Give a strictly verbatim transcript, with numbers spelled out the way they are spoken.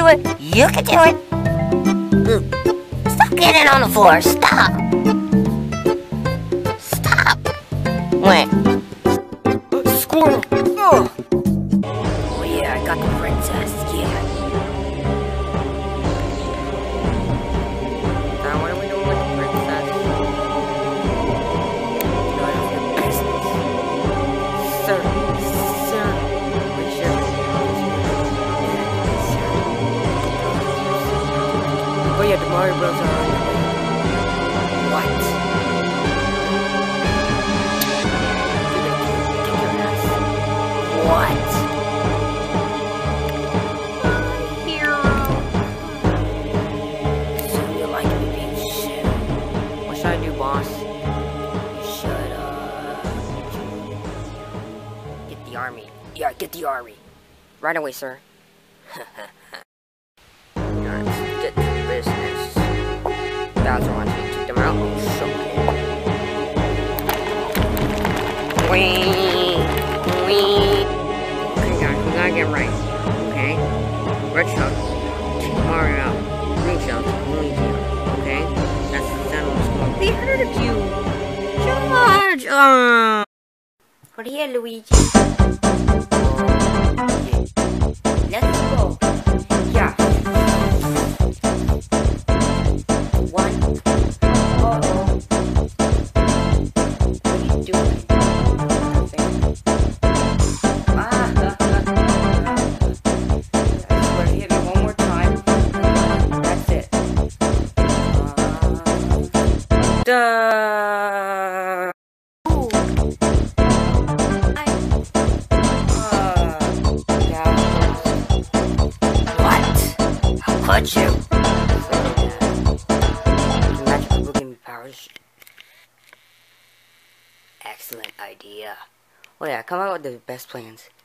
do it. You can do it. Ooh. Stop getting on the floor. Stop. Stop. Wait. Squirrel. Oh. Oh yeah, I got the princess. Yeah. Now what are we doing with the princess? None of your business. Sir. Sir. Wait, sir. Oh yeah, the Mario Bros are on the way. What? What? Hero. So you like me being shit? What should I do, boss? You should, uh... get the army. Yeah, get the army. Right away, sir. Let's get to business. Bowser wants me to take them out. So Wee! Wee! Okay, guys, we gotta get right. Okay? Red Chuck, take Mario out. Green Chuck, Luigi out. Okay? That's the sound of the score. They heard you! George! Uh. What here, Luigi? Let's go. Yeah. One. Uh-oh. What are you doing? Nothing. Ah, I swear, hit me one more time. That's it. Uh, duh. Ooh. I. Uh. Yeah. What? How could you? Magic will give me powers. Excellent idea. Oh yeah, come out with the best plans.